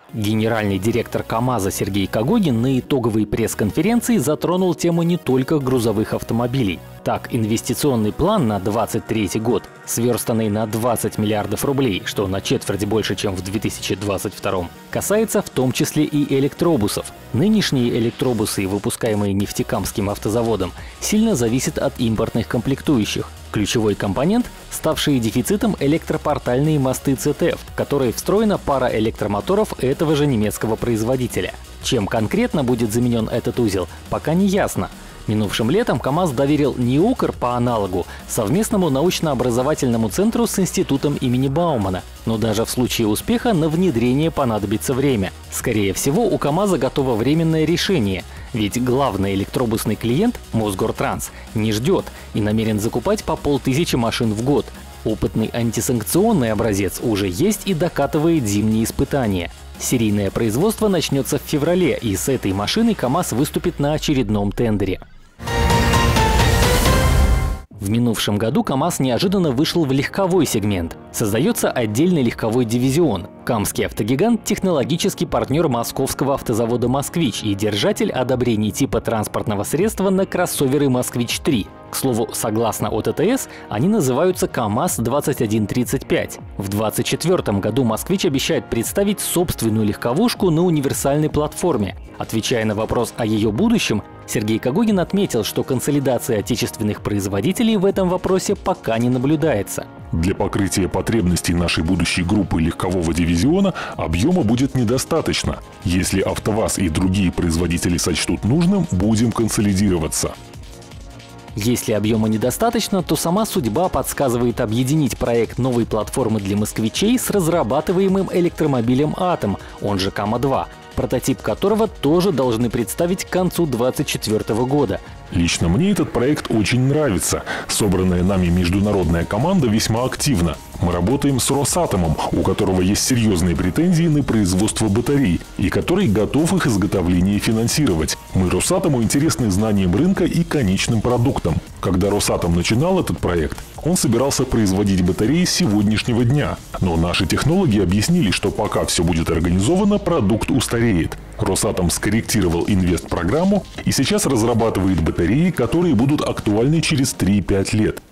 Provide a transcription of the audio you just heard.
Генеральный директор КАМАЗа Сергей Когогин на итоговой пресс-конференции затронул тему не только грузовых автомобилей. Так, инвестиционный план на 2023 год, сверстанный на 20 миллиардов рублей, что на четверть больше, чем в 2022, касается в том числе и электробусов. Нынешние электробусы, выпускаемые Нефтекамским автозаводом, сильно зависят от импортных комплектующих. Ключевой компонент – ставшие дефицитом электропортальные мосты ЦТФ, в которые встроена пара электромоторов этого же немецкого производителя. Чем конкретно будет заменен этот узел, пока не ясно. Минувшим летом КАМАЗ доверил НИОКР по аналогу совместному научно-образовательному центру с институтом имени Баумана. Но даже в случае успеха на внедрение понадобится время. Скорее всего, у КАМАЗа готово временное решение. Ведь главный электробусный клиент, Мосгортранс, не ждет и намерен закупать по 500 машин в год. Опытный антисанкционный образец уже есть и докатывает зимние испытания. Серийное производство начнется в феврале, и с этой машиной КАМАЗ выступит на очередном тендере. В минувшем году КАМАЗ неожиданно вышел в легковой сегмент. Создается отдельный легковой дивизион. Камский автогигант – технологический партнер московского автозавода «Москвич» и держатель одобрений типа транспортного средства на кроссоверы «Москвич-3». К слову, согласно ОТТС, они называются КАМАЗ-2135. В 2024 году «Москвич» обещает представить собственную легковушку на универсальной платформе. Отвечая на вопрос о ее будущем, Сергей Когогин отметил, что консолидации отечественных производителей в этом вопросе пока не наблюдается. Для покрытия потребностей нашей будущей группы легкового дивизиона объема будет недостаточно. Если АвтоВАЗ и другие производители сочтут нужным, будем консолидироваться. Если объема недостаточно, то сама судьба подсказывает объединить проект новой платформы для москвичей с разрабатываемым электромобилем «Атом», он же КАМА-2, прототип которого тоже должны представить к концу 2024 года. Лично мне этот проект очень нравится. Собранная нами международная команда весьма активна. Мы работаем с Росатомом, у которого есть серьезные претензии на производство батарей, и который готов их изготовление финансировать. Мы Росатому интересны знанием рынка и конечным продуктом. Когда Росатом начинал этот проект, он собирался производить батареи с сегодняшнего дня. Но наши технологи объяснили, что пока все будет организовано, продукт устареет. Росатом скорректировал инвестпрограмму и сейчас разрабатывает батареи, которые будут актуальны через 3-5 лет.